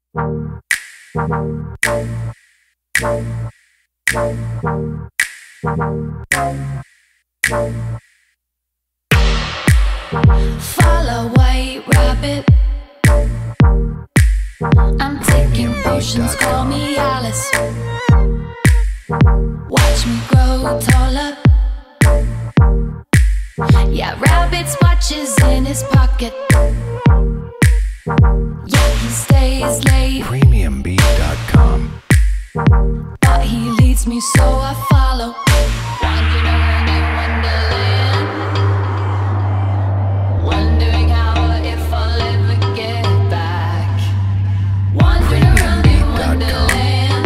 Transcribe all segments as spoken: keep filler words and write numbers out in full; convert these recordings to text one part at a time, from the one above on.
Follow white rabbit. I'm taking potions, call me Alice. Watch me grow taller. Yeah, rabbit's watches in his pocket. Yeah, he stays late. premium beat dot com. But he leads me, so I follow. Wandering around in Wonderland, wondering how or if I'll ever get back. Wandering around in Wonderland,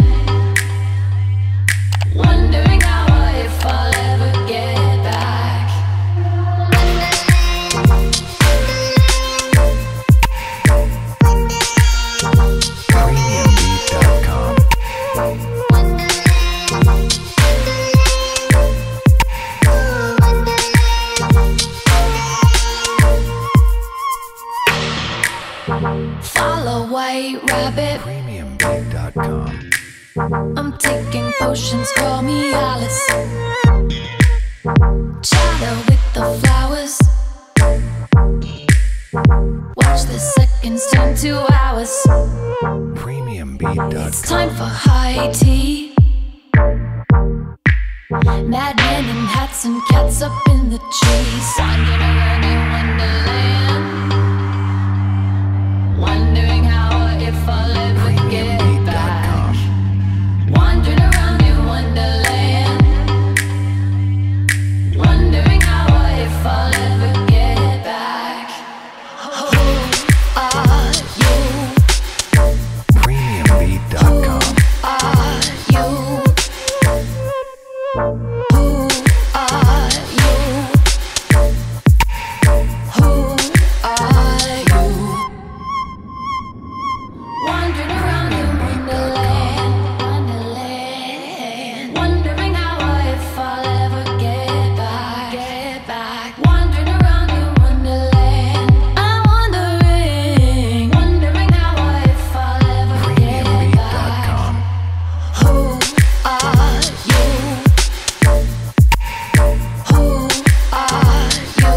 wondering how or if I'll ever get back. premium beat dot com. Follow white rabbit. premium beat dot com. I'm taking potions, call me Alice. Chatter with the flowers. Watch the seconds turn to hours. premium beat dot com. It's time for high tea. Madmen in hats and cats up in the trees. Wandering around in Wonderland, wondering how or if I'll ever get back. Wandering around in Wonderland, wondering how or if I'll ever get back. Who are you? premium beat dot com. Are you? Who are you? Who are you? Wandering around in Wonderland, Wonderland, wondering how or if I'll ever get back, get back. Wandering around in Wonderland, I'm wondering, wondering how or if I'll ever premium get beat dot back. com. Who are you? Who are you?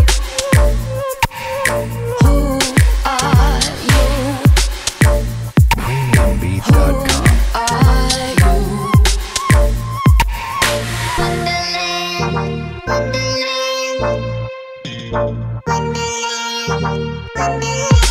Who are you? premium beat dot com. Are you? Wonderland, Wonderland, Wonderland, Wonderland.